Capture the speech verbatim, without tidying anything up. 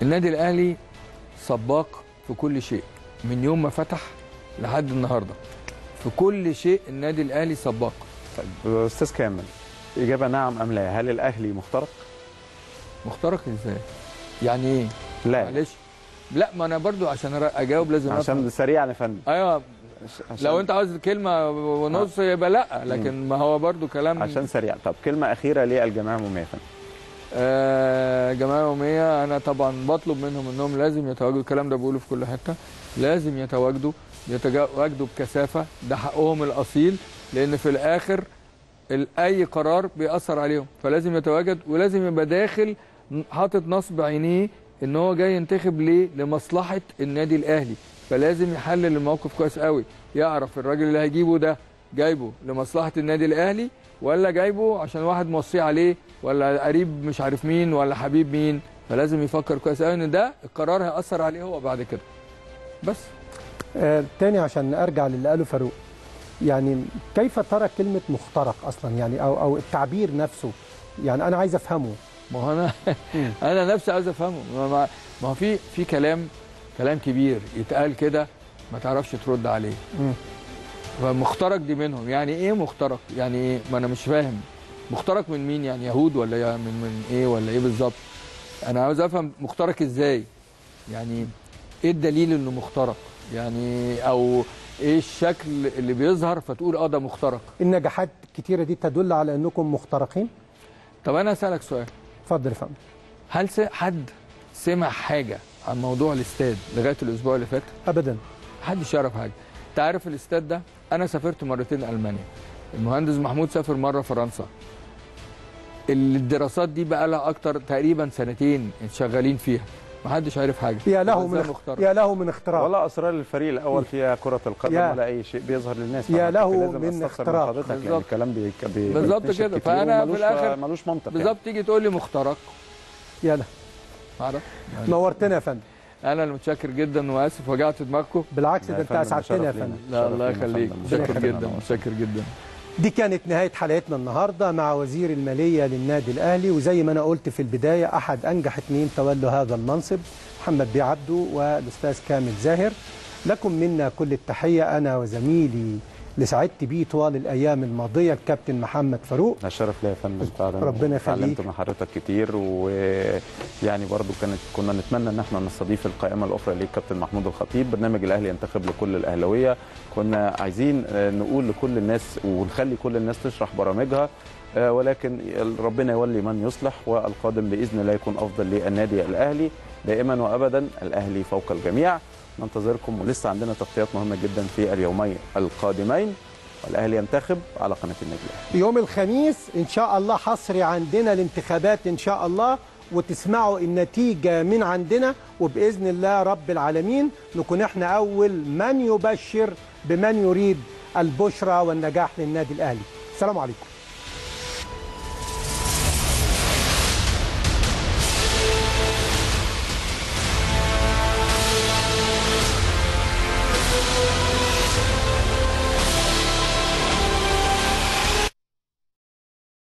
النادي الاهلي سباق في كل شيء من يوم ما فتح لحد النهارده، في كل شيء النادي الاهلي سباق. طيب استاذ كامل، اجابه نعم ام لا؟ هل الاهلي مخترق؟ مخترق ازاي؟ يعني ايه؟ لا معلش، لا ما انا برضو عشان اجاوب لازم عشان أفهم. سريع يا فندم. ايوه عشان... لو انت عاوز كلمه ونص آه. يبقى لا، لكن ما هو برضو كلام عشان سريع. طب كلمه اخيره للجمعيه العموميه يا فندم. آه الجمعيه العموميه انا طبعا بطلب منهم انهم لازم يتواجدوا، الكلام ده بقوله في كل حته، لازم يتواجدوا يتواجدوا بكثافه، ده حقهم الاصيل، لان في الاخر اي قرار بيأثر عليهم، فلازم يتواجد ولازم يبقى داخل حاطط نصب عينيه ان هو جاي ينتخب ليه؟ لمصلحه النادي الاهلي، فلازم يحلل الموقف كويس قوي، يعرف الراجل اللي هيجيبه ده جايبه لمصلحه النادي الاهلي ولا جايبه عشان واحد موصي عليه ولا قريب مش عارف مين ولا حبيب مين، فلازم يفكر كويس قوي ان ده القرار هيأثر عليه هو بعد كده. بس آه تاني عشان ارجع للي قاله فاروق، يعني كيف ترى كلمه مخترق اصلا، يعني او او التعبير نفسه، يعني انا عايز افهمه. ما هو انا انا نفسي عايز افهمه، ما ما هو في في كلام كلام كبير يتقال كده ما تعرفش ترد عليه. فمخترق دي منهم، يعني ايه مخترق؟ يعني ايه؟ ما انا مش فاهم. مخترق من مين؟ يعني يهود ولا من من ايه ولا ايه بالظبط؟ انا عاوز افهم مخترق ازاي؟ يعني ايه الدليل انه مخترق؟ يعني او ايه الشكل اللي بيظهر فتقول اه ده مخترق؟ النجاحات الكتيره دي تدل على انكم مخترقين؟ طب انا اسالك سؤال. اتفضل يا فندم. هل حد سمع حاجه عن موضوع الاستاد لغايه الاسبوع اللي فات؟ ابدا. محدش يعرف حاجه. انت عارف الاستاد ده انا سافرت مرتين المانيا، المهندس محمود سافر مره فرنسا. الدراسات دي بقى لها اكتر تقريبا سنتين شغالين فيها، محدش عارف حاجه. يا له من اختراع، يا له من اختراع، ولا اسرار الفريق الاول فيها كره القدم ولا اي شيء بيظهر للناس. يا له من اختراع. يعني الكلام بي بي بالظبط كده. فانا في الاخر ملوش منطق بالظبط يعني. تيجي تقول لي مخترق، يا له معرف. نورتنا يا فندم. انا اللي متشكر جدا واسف وجعت دماغكم. بالعكس ده انت اسعدتنا يا فندم. لا الله يخليك، متشكر جدا متشكر جدا. دي كانت نهاية حلقتنا النهاردة مع وزير المالية للنادي الأهلي، وزي ما أنا قلت في البداية أحد أنجح اثنين تولوا هذا المنصب، محمد بيه عبده والأستاذ كامل زاهر. لكم منا كل التحية، أنا وزميلي اللي سعدت بيه طوال الأيام الماضية الكابتن محمد فاروق. الشرف ليا يا فندم فعلا، ربنا يخليك. اتعلمت من حضرتك كتير، ويعني برضو كانت كنا نتمنى ان احنا نستضيف القائمه الاخرى للكابتن محمود الخطيب، برنامج الاهلي ينتخب لكل الاهلاويه. كنا عايزين نقول لكل الناس ونخلي كل الناس تشرح برامجها، ولكن ربنا يولي من يصلح، والقادم باذن الله يكون افضل للنادي الاهلي دائما وابدا. الاهلي فوق الجميع. ننتظركم، ولسه عندنا تغطيات مهمه جدا في اليومين القادمين، والاهلي ينتخب على قناه النادي الاهلي. يوم الخميس ان شاء الله حصري عندنا الانتخابات ان شاء الله، وتسمعوا النتيجه من عندنا، وباذن الله رب العالمين نكون احنا اول من يبشر بمن يريد البشرى والنجاح للنادي الاهلي. السلام عليكم.